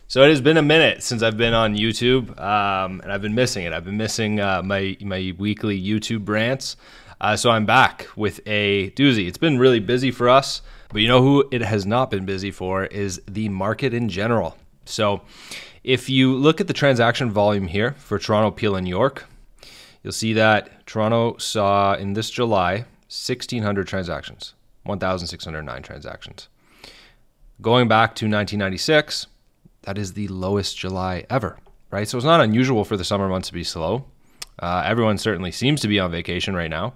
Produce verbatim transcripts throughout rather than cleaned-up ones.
So it has been a minute since I've been on YouTube, um, and I've been missing it. I've been missing uh, my my weekly YouTube rants. Uh, so I'm back with a doozy. It's been really busy for us, but you know who it has not been busy for is the market in general. So if you look at the transaction volume here for Toronto, Peel, and York, you'll see that Toronto saw in this July sixteen hundred transactions, one thousand six hundred nine transactions. Going back to nineteen ninety-six, that is the lowest July ever, right? So it's not unusual for the summer months to be slow. Uh, everyone certainly seems to be on vacation right now.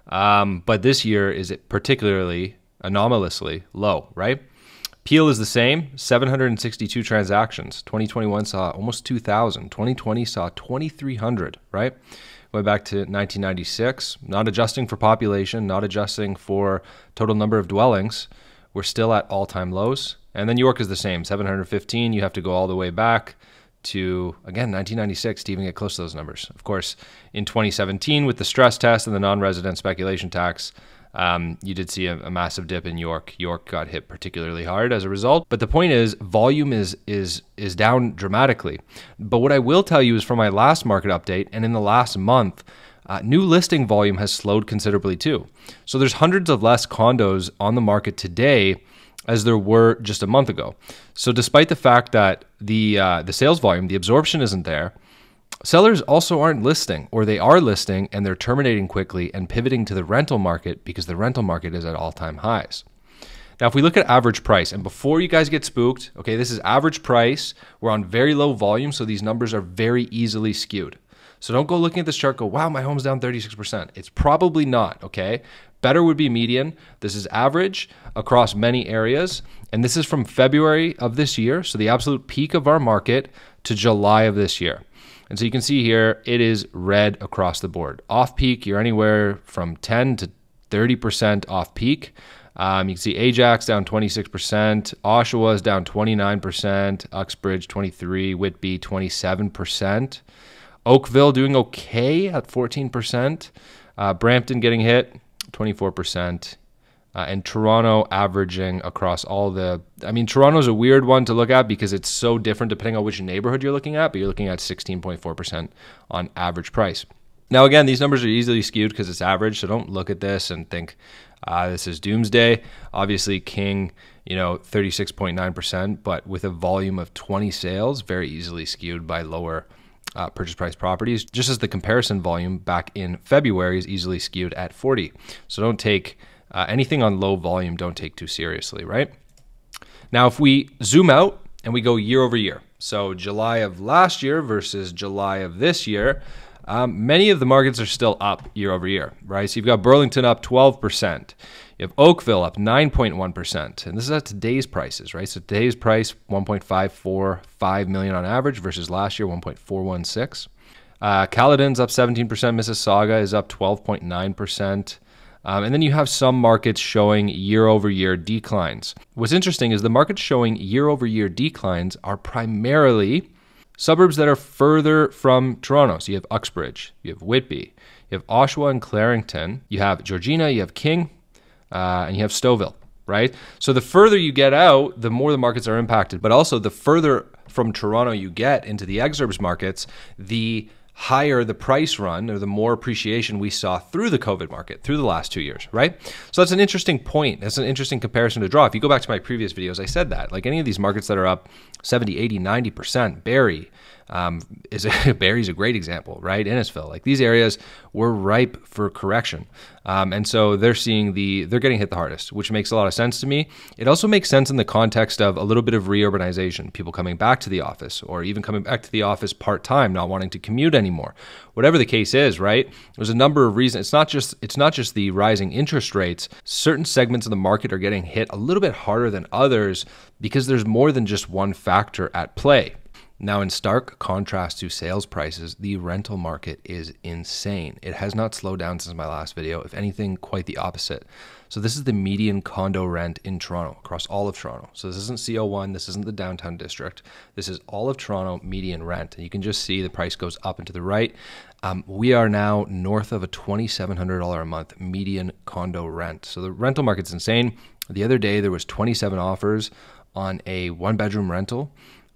Um, but this year is particularly anomalously low, right? Peel is the same, seven hundred sixty-two transactions. twenty twenty-one saw almost two thousand. twenty twenty saw twenty-three hundred, right? Going back to nineteen ninety-six, not adjusting for population, not adjusting for total number of dwellings, we're still at all-time lows. And then York is the same, seven hundred fifteen. You have to go all the way back to, again, nineteen ninety-six to even get close to those numbers. Of course, in twenty seventeen, with the stress test and the non-resident speculation tax, um, you did see a, a massive dip in York. York got hit particularly hard as a result. But the point is, volume is is is down dramatically. But what I will tell you is from my last market update, and in the last month, Uh, new listing volume has slowed considerably too. So there's hundreds of less condos on the market today as there were just a month ago. So despite the fact that the uh, the sales volume, the absorption isn't there, sellers also aren't listing, or they are listing and they're terminating quickly and pivoting to the rental market because the rental market is at all-time highs. Now, if we look at average price, and before you guys get spooked, okay, this is average price. We're on very low volume, so these numbers are very easily skewed. So don't go looking at this chart, go, wow, my home's down thirty-six percent. It's probably not, okay? Better would be median. This is average across many areas. And this is from February of this year, so the absolute peak of our market, to July of this year. And so you can see here, it is red across the board. Off peak, you're anywhere from ten to thirty percent off peak. Um, you can see Ajax down twenty-six percent, Oshawa is down twenty-nine percent, Uxbridge twenty-three percent, Whitby twenty-seven percent. Oakville doing okay at fourteen percent. Uh, Brampton getting hit, twenty-four percent. Uh, and Toronto averaging across all the... I mean, Toronto's a weird one to look at because it's so different depending on which neighborhood you're looking at, but you're looking at sixteen point four percent on average price. Now, again, these numbers are easily skewed because it's average, so don't look at this and think uh, this is doomsday. Obviously, King, you know, thirty-six point nine percent, but with a volume of twenty sales, very easily skewed by lower Uh, purchase price properties, just as the comparison volume back in February is easily skewed at forty. So don't take uh, anything on low volume, don't take too seriously, right? Now, if we zoom out and we go year over year, so July of last year versus July of this year, um, many of the markets are still up year over year, right? So you've got Burlington up twelve percent. You have Oakville up nine point one percent. And this is at today's prices, right? So today's price, one point five four five million on average versus last year, one point four one six. Uh, Caledon's up seventeen percent. Mississauga is up twelve point nine percent. Um, and then you have some markets showing year-over-year declines. What's interesting is the markets showing year-over-year declines are primarily suburbs that are further from Toronto. So you have Uxbridge, you have Whitby, you have Oshawa and Clarington, you have Georgina, you have King, Uh, and you have Stouffville, right? So the further you get out, the more the markets are impacted. But also the further from Toronto you get into the exurbs markets, the higher the price run, or the more appreciation we saw through the COVID market, through the last two years, right? So that's an interesting point. That's an interesting comparison to draw. If you go back to my previous videos, I said that. Like any of these markets that are up seventy, eighty, ninety percent, Barrie, Um, is a, Barrie's a great example, right? Innisfil, like these areas were ripe for correction, um, and so they're seeing the they're getting hit the hardest, which makes a lot of sense to me. It also makes sense in the context of a little bit of reurbanization, people coming back to the office, or even coming back to the office part time, not wanting to commute anymore. Whatever the case is, right? There's a number of reasons. It's not just it's not just the rising interest rates. Certain segments of the market are getting hit a little bit harder than others because there's more than just one factor at play. Now, in stark contrast to sales prices, the rental market is insane. It has not slowed down since my last video. If anything, quite the opposite. So this is the median condo rent in Toronto, across all of Toronto. So this isn't C O one, this isn't the downtown district. This is all of Toronto median rent. And you can just see the price goes up and to the right. Um, we are now north of a twenty-seven hundred dollars a month median condo rent. So the rental market's insane. The other day, there was twenty-seven offers on a one-bedroom rental.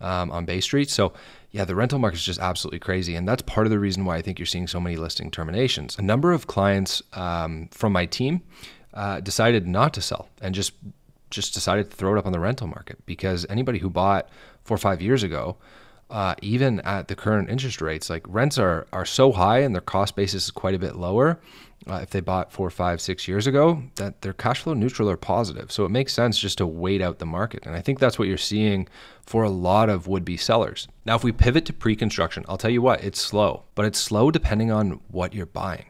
um, on Bay Street. So yeah, the rental market is just absolutely crazy. And that's part of the reason why I think you're seeing so many listing terminations. A number of clients um, from my team uh, decided not to sell and just just decided to throw it up on the rental market, because anybody who bought four or five years ago, uh, even at the current interest rates, like rents are are so high and their cost basis is quite a bit lower. Uh, if they bought four, five, six years ago, that they're cash flow neutral or positive. So it makes sense just to wait out the market. And I think that's what you're seeing for a lot of would-be sellers. Now, if we pivot to pre-construction, I'll tell you what, it's slow, but it's slow depending on what you're buying.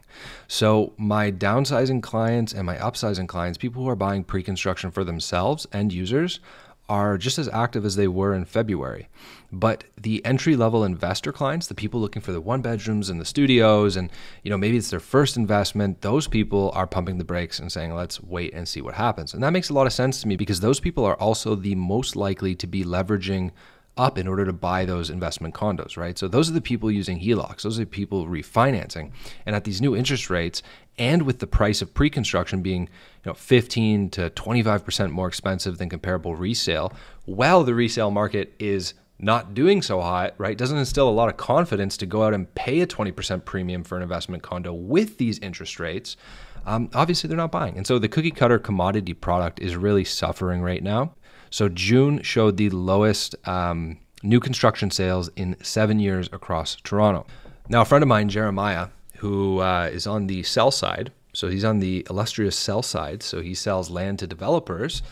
So my downsizing clients and my upsizing clients, people who are buying pre-construction for themselves, end users, are just as active as they were in February. But the entry-level investor clients, the people looking for the one bedrooms and the studios, and you know maybe it's their first investment, those people are pumping the brakes and saying, let's wait and see what happens. And that makes a lot of sense to me, because those people are also the most likely to be leveraging up in order to buy those investment condos, right? So those are the people using H E L O Cs. Those are the people refinancing. And at these new interest rates, and with the price of pre-construction being, you know, fifteen to twenty-five percent more expensive than comparable resale, while the resale market is not doing so hot, right? Doesn't instill a lot of confidence to go out and pay a twenty percent premium for an investment condo with these interest rates. Um, obviously, they're not buying. And so the cookie cutter commodity product is really suffering right now. So June showed the lowest um, new construction sales in seven years across Toronto. Now, a friend of mine, Jeremiah, who uh, is on the sell side, so he's on the illustrious sell side, so he sells land to developers,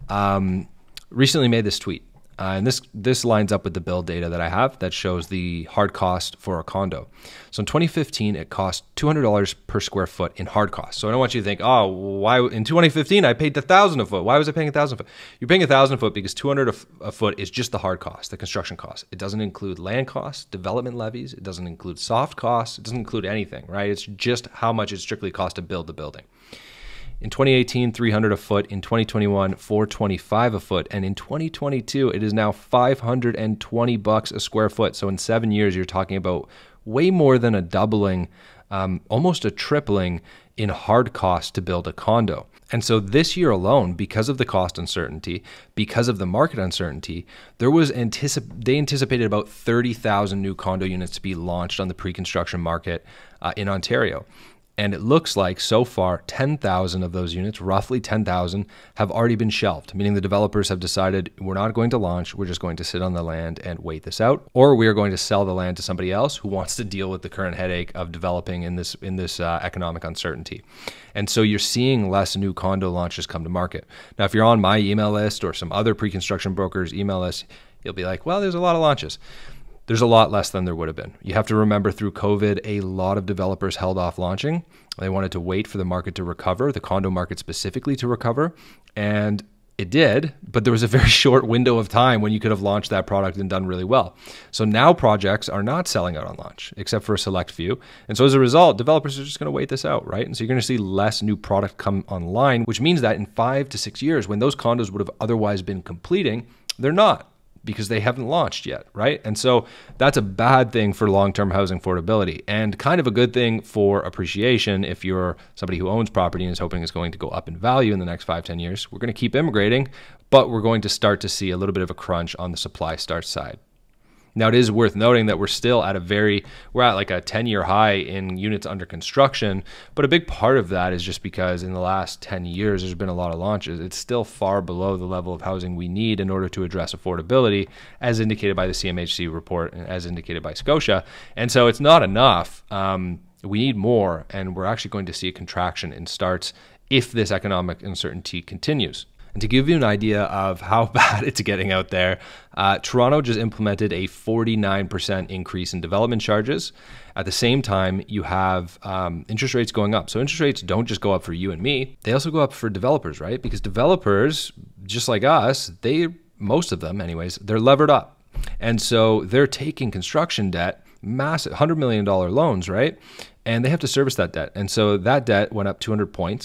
um, recently made this tweet. Uh, and this this lines up with the build data that I have that shows the hard cost for a condo. So in twenty fifteen, it cost two hundred dollars per square foot in hard cost. So I don't want you to think, oh, why in twenty fifteen I paid one thousand dollars a foot. Why was I paying one thousand dollars a foot? You're paying one thousand dollars a foot because two hundred dollars a foot is just the hard cost, the construction cost. It doesn't include land costs, development levies. It doesn't include soft costs. It doesn't include anything, right? It's just how much it strictly costs to build the building. In twenty eighteen, three hundred dollars a foot. In twenty twenty-one, four hundred twenty-five dollars a foot. And in twenty twenty-two, it is now five hundred twenty bucks a square foot. So in seven years, you're talking about way more than a doubling, um, almost a tripling in hard cost to build a condo. And so this year alone, because of the cost uncertainty, because of the market uncertainty, there was anticip- they anticipated about thirty thousand new condo units to be launched on the pre-construction market uh, in Ontario. And it looks like so far ten thousand of those units, roughly ten thousand, have already been shelved, meaning the developers have decided we're not going to launch, we're just going to sit on the land and wait this out, or we are going to sell the land to somebody else who wants to deal with the current headache of developing in this in this uh, economic uncertainty. And so you're seeing less new condo launches come to market. Now, if you're on my email list or some other pre-construction brokers' email list, you'll be like, well, there's a lot of launches. There's a lot less than there would have been. You have to remember through COVID, a lot of developers held off launching. They wanted to wait for the market to recover, the condo market specifically to recover. And it did, but there was a very short window of time when you could have launched that product and done really well. So now projects are not selling out on launch, except for a select few. And so as a result, developers are just going to wait this out, right? And so you're going to see less new product come online, which means that in five to six years, when those condos would have otherwise been completing, they're not, because they haven't launched yet, right? And so that's a bad thing for long-term housing affordability, and kind of a good thing for appreciation if you're somebody who owns property and is hoping it's going to go up in value in the next five, ten years. We're going to keep immigrating, but we're going to start to see a little bit of a crunch on the supply start side. Now, it is worth noting that we're still at a very, we're at like a ten-year high in units under construction, but a big part of that is just because in the last ten years, there's been a lot of launches. It's still far below the level of housing we need in order to address affordability, as indicated by the C M H C report and as indicated by Scotia. And so it's not enough. Um, we need more, and we're actually going to see a contraction in starts if this economic uncertainty continues. And to give you an idea of how bad it's getting out there, uh, Toronto just implemented a forty-nine percent increase in development charges. At the same time, you have um, interest rates going up. So interest rates don't just go up for you and me, they also go up for developers, right? Because developers, just like us, they, most of them anyways, they're levered up. And so they're taking construction debt, massive one hundred million dollars loans, right? And they have to service that debt. And so that debt went up two hundred points.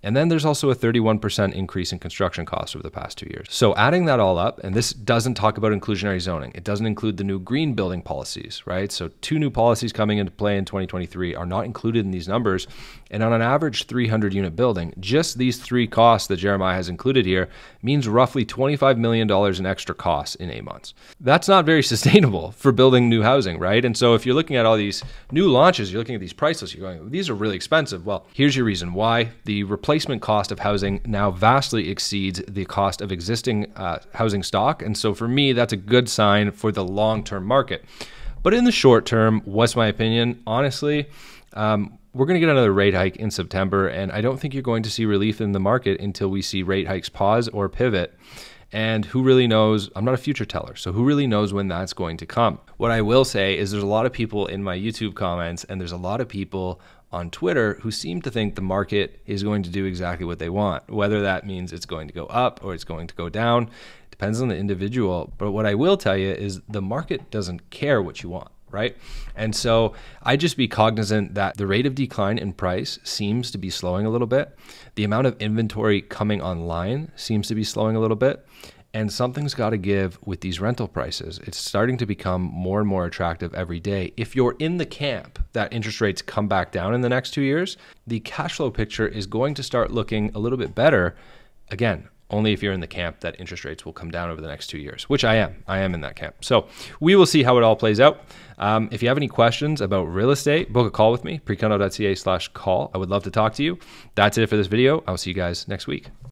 And then there's also a thirty-one percent increase in construction costs over the past two years. So adding that all up, and this doesn't talk about inclusionary zoning. It doesn't include the new green building policies, right? So two new policies coming into play in twenty twenty-three are not included in these numbers. And on an average three hundred unit building, just these three costs that Jeremiah has included here means roughly twenty-five million dollars in extra costs in eight months. That's not very sustainable for building new housing, right? And so if you're looking at all these new launches, you're looking at these price lists, you're going, these are really expensive. Well, here's your reason why. The replacement cost of housing now vastly exceeds the cost of existing uh, housing stock. And so for me, that's a good sign for the long-term market. But in the short term, what's my opinion? Honestly, um, we're going to get another rate hike in September, and I don't think you're going to see relief in the market until we see rate hikes pause or pivot. And who really knows? I'm not a future teller, so who really knows when that's going to come? What I will say is there's a lot of people in my YouTube comments, and there's a lot of people on Twitter who seem to think the market is going to do exactly what they want. Whether that means it's going to go up or it's going to go down, depends on the individual. But what I will tell you is the market doesn't care what you want, right? And so I just be cognizant that the rate of decline in price seems to be slowing a little bit. The amount of inventory coming online seems to be slowing a little bit. And something's got to give with these rental prices. It's starting to become more and more attractive every day. If you're in the camp that interest rates come back down in the next two years, the cash flow picture is going to start looking a little bit better. Again, only if you're in the camp that interest rates will come down over the next two years, which I am. I am in that camp. So we will see how it all plays out. Um, if you have any questions about real estate, book a call with me, precondo dot c a slash call. I would love to talk to you. That's it for this video. I'll see you guys next week.